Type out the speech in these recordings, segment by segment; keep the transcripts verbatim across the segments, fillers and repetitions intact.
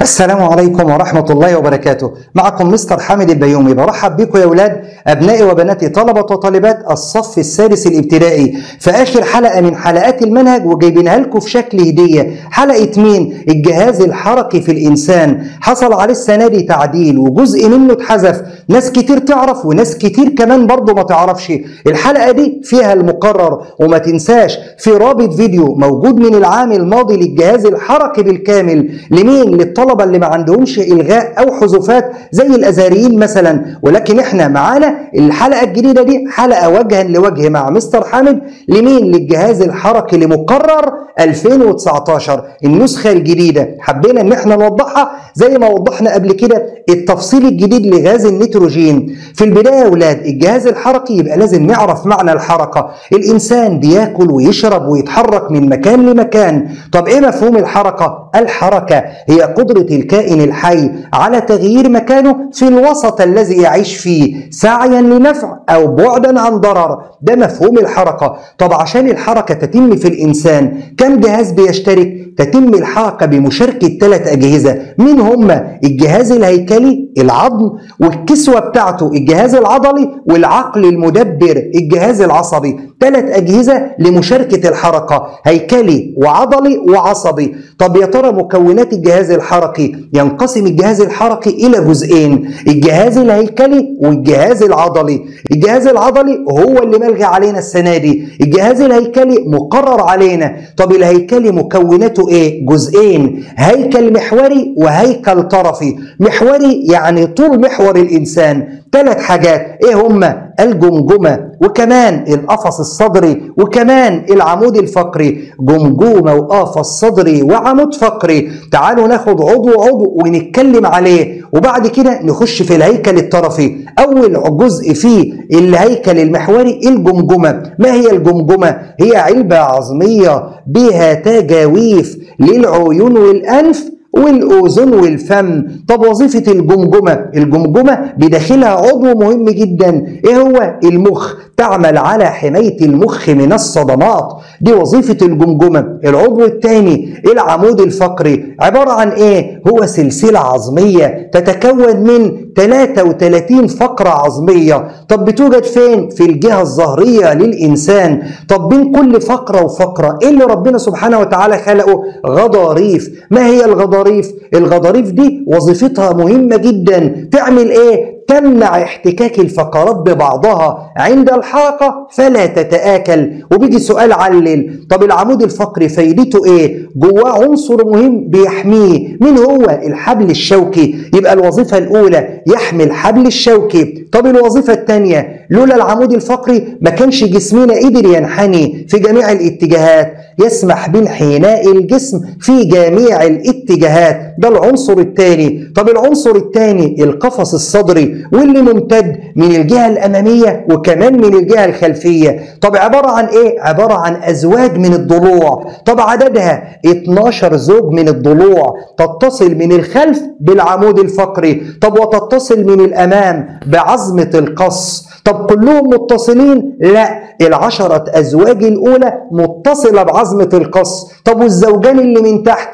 السلام عليكم ورحمة الله وبركاته. معكم مستر حامد البيومي. برحب بكم يا أولاد أبنائي وبناتي طلبة وطالبات الصف السادس الابتدائي في آخر حلقة من حلقات المنهج، وجايبينها لكم في شكل هدية. حلقة مين؟ الجهاز الحركي في الإنسان. حصل عليه السنة دي تعديل وجزء منه اتحذف، ناس كتير تعرف وناس كتير كمان برضه ما تعرفش. الحلقة دي فيها المقرر، وما تنساش في رابط فيديو موجود من العام الماضي للجهاز الحركي بالكامل. لمين؟ للطلبة اللي ما عندهمش إلغاء أو حذوفات زي الأزهريين مثلا. ولكن احنا معانا الحلقة الجديدة دي حلقة وجها لوجه مع مستر حامد. لمين؟ للجهاز الحركي لمقرر ألفين وتسعتاشر، النسخة الجديدة. حبينا ان احنا نوضحها زي ما وضحنا قبل كده التفصيل الجديد لغاز النيتروجين. في البداية يا أولاد الجهاز الحركي يبقى لازم نعرف معنى الحركة. الإنسان بياكل ويشرب ويتحرك من مكان لمكان. طب ايه مفهوم الحركة؟ الحركة هي قدرة الكائن الحي على تغيير مكانه في الوسط الذي يعيش فيه سعيا لنفع أو بعدا عن ضرر. ده مفهوم الحركة. طب عشان الحركة تتم في الإنسان كم جهاز بيشترك؟ تتم الحركة بمشاركة ثلاث أجهزة. مين هما؟ الجهاز الهيكلي العظم، والكسوة بتاعته الجهاز العضلي، والعقل المدبر الجهاز العصبي. ثلاث أجهزة لمشاركة الحركة، هيكلي وعضلي وعصبي. طب يا ترى مكونات الجهاز الحركي؟ ينقسم الجهاز الحركي إلى جزئين، الجهاز الهيكلي والجهاز العضلي. الجهاز العضلي هو اللي ملغي علينا السنة دي، الجهاز الهيكلي مقرر علينا. طب الهيكلي مكوناته ايه؟ جزئين، هيكل محوري وهيكل طرفي. محوري يعني طول محور الإنسان. ثلاث حاجات، ايه هما؟ الجمجمة، وكمان القفص الصدري، وكمان العمود الفقري. جمجمة وقفص صدري وعمود فقري. تعالوا ناخد عضو عضو ونتكلم عليه، وبعد كده نخش في الهيكل الطرفي. أول جزء فيه الهيكل المحوري الجمجمة. ما هي الجمجمة؟ هي علبة عظمية بها تجاويف للعيون والأنف والأذن والفم. طب وظيفة الجمجمة؟ الجمجمة بداخلها عضو مهم جدا، ايه هو؟ المخ. تعمل على حماية المخ من الصدمات، دي وظيفة الجمجمة. العضو الثاني العمود الفقري، عبارة عن ايه؟ هو سلسلة عظمية تتكون من ثلاثة وثلاثين فقرة عظمية. طب بتوجد فين؟ في الجهة الظهرية للإنسان. طب بين كل فقرة وفقرة ايه اللي ربنا سبحانه وتعالى خلقه؟ غضاريف. ما هي الغضاريف؟ الغضاريف دي وظيفتها مهمة جدا. تعمل ايه؟ تمنع احتكاك الفقرات ببعضها عند الحركة فلا تتآكل. وبيجي سؤال علل، طب العمود الفقري فايدته ايه؟ جواه عنصر مهم بيحميه. مين هو؟ الحبل الشوكي. يبقى الوظيفة الأولى يحمي الحبل الشوكي. طب الوظيفة الثانية، لولا العمود الفقري ما كانش جسمنا قدر ينحني في جميع الاتجاهات، يسمح بانحناء الجسم في جميع الاتجاهات. ده العنصر الثاني. طب العنصر الثاني القفص الصدري، واللي ممتد من الجهة الأمامية وكمان من الجهة الخلفية. طب عبارة عن إيه؟ عبارة عن أزواج من الضلوع. طب عددها اتناشر زوج من الضلوع، تتصل من الخلف بالعمود الفقري، طب وتتصل من الأمام بعظمة القص. طب كلهم متصلين؟ لا، العشرة أزواج الأولى متصلة بعظمة القص. طب والزوجان اللي من تحت؟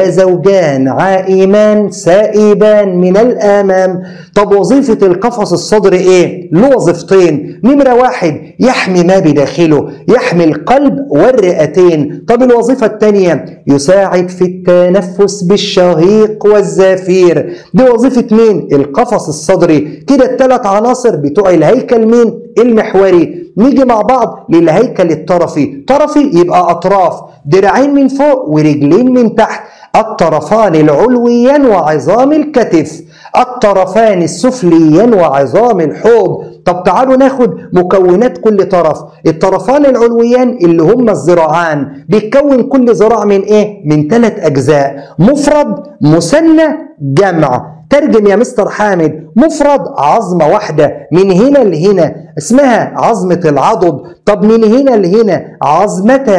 وزوجان عائمان سائبان من الأمام. طب وظيفة القفص الصدري ايه؟ له وظيفتين. نمرة واحد يحمي ما بداخله، يحمي القلب والرئتين. طب الوظيفة الثانية يساعد في التنفس بالشهيق والزفير. دي وظيفة مين؟ القفص الصدري. كده الثلاث عناصر بتوع الهيكل مين؟ المحوري. نيجي مع بعض للهيكل الطرفي. طرفي يبقى أطراف، دراعين من فوق ورجلين من تحت. الطرفان العلويان وعظام الكتف، الطرفان السفليان وعظام الحوض. طب تعالوا ناخد مكونات كل طرف. الطرفان العلويان اللي هم الذراعان، بيتكون كل ذراع من ايه؟ من ثلاث أجزاء، مفرد مثنى جمع. ترجم يا مستر حامد. مفرد عظمة واحدة من هنا لهنا اسمها عظمة العضد. طب من هنا لهنا عظمتها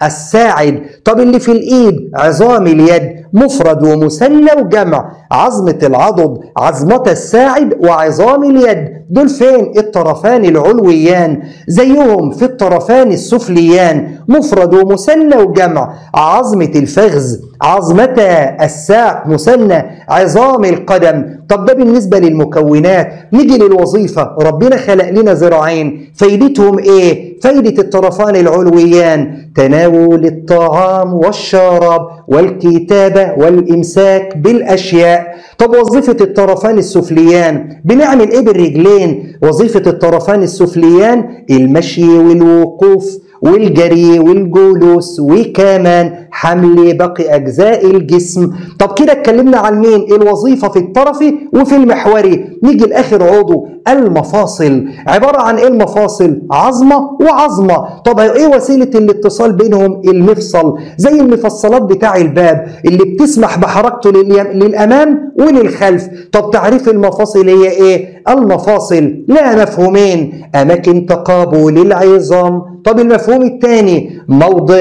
الساعد. طب اللي في الإيد عظام اليد مفرد ومثنى وجمع. عظمة العضد عظمة الساعد وعظام اليد، دول فين؟ الطرفان العلويان، زيهم في الطرفان السفليان مفرد ومثنى وجمع. عظمة الفخذ عظمة الساق مثنى عظام القدم. طب ده بالنسبة للمكونات. نيجي للوظيفة. ربنا خلق لنا ذراعين، فايدتهم ايه؟ فايدة الطرفان العلويان تناول الطعام والشراب والكتابة والإمساك بالأشياء. طب وظيفة الطرفان السفليان بنعمل ايه بالرجلين؟ وظيفة الطرفان السفليان المشي والوقوف والجري والجلوس وكمان حمل باقي أجزاء الجسم. طب كده اتكلمنا عن مين؟ الوظيفة في الطرفي وفي المحوري. نيجي لآخر عضو المفاصل. عبارة عن ايه المفاصل؟ عظمة وعظمة. طب ايه وسيلة الاتصال بينهم؟ المفصل، زي المفصلات بتاع الباب اللي بتسمح بحركته للأمام وللخلف. طب تعريف المفاصل هي ايه؟ المفاصل لها مفهومين: أماكن تقابل العظام. طب المفهوم الثاني موضع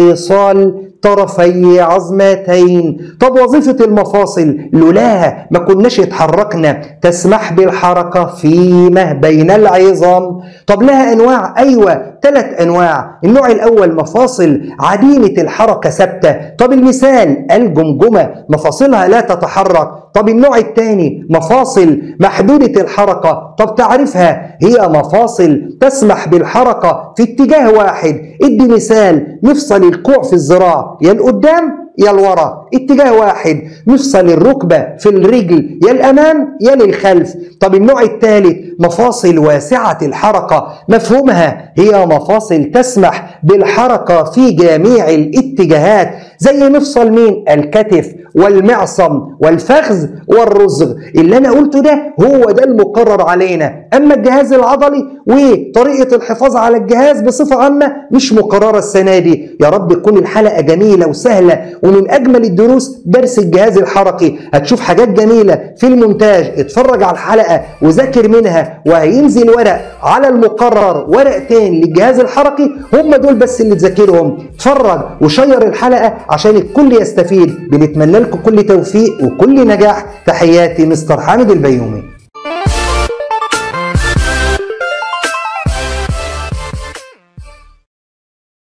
اتصال طرفي عظمتين. طب وظيفة المفاصل لولاها ما كناش اتحركنا، تسمح بالحركة فيما بين العظام. طب لها أنواع؟ أيوة ثلاث أنواع. النوع الأول مفاصل عديمة الحركة ثابتة. طب المثال الجمجمة مفاصلها لا تتحرك. طب النوع الثاني مفاصل محدودة الحركة. طب تعرفها هي مفاصل تسمح بالحركة في اتجاه واحد. ادي مثال: مفصل الكوع في الذراع يا لقدام يا لورا، اتجاه واحد. مفصل الركبة في الرجل يا الأمام يا للخلف. طب النوع الثالث مفاصل واسعة الحركة. مفهومها هي مفاصل تسمح بالحركة في جميع الاتجاهات، زي مفصل مين؟ الكتف والمعصم والفخذ والرزغ. اللي أنا قلته ده هو ده المقرر علينا. أما الجهاز العضلي وطريقة الحفاظ على الجهاز بصفة عامة مش مقررة السنة دي. يا رب تكون الحلقة جميلة وسهلة، ومن أجمل الدروس درس الجهاز الحركي. هتشوف حاجات جميلة في المونتاج. اتفرج على الحلقة وذاكر منها، وهينزل ورق على المقرر ورقتين للجهاز الحركي، هم دول بس اللي تذاكرهم. اتفرج وشير الحلقة عشان الكل يستفيد. بنتمنى لكم كل توفيق وكل نجاح. تحياتي مستر حامد البيومي.